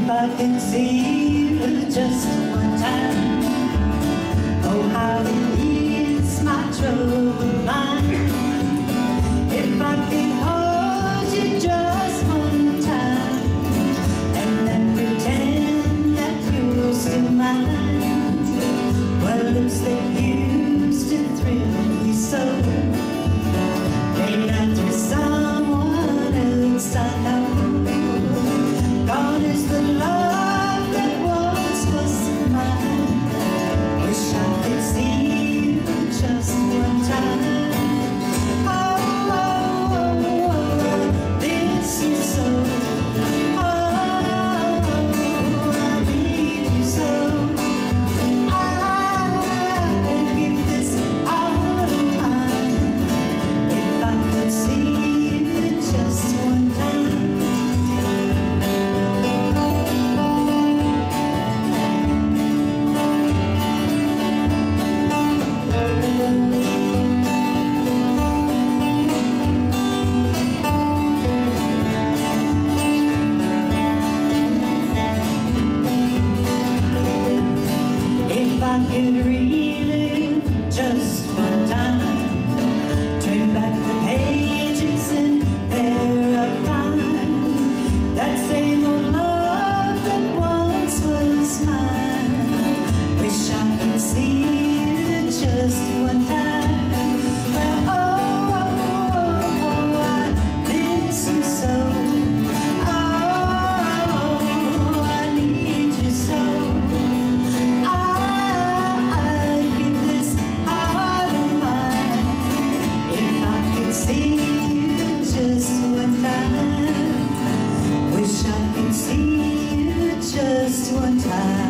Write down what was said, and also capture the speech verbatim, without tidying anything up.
If I could see you just one time, oh how it ease my troubled mind. If I could hold you just one time, and then pretend that you're still mine. Well, lips that used to thrill me so, they're not with someone else I know. Gone is the love that once was mine. Wish I could see you just one time. Oh, oh, oh, oh, this is so. Oh, I need you so. I'd give this heart of mine if I could see you just one time. If I could relive just one time, turn back the pages and there I find that same old love that once was mine. Wish I could see you just one time. Well, oh, oh, oh, oh, I miss you so. Oh, I need you so. See you just one time. Wish I could see you just one time.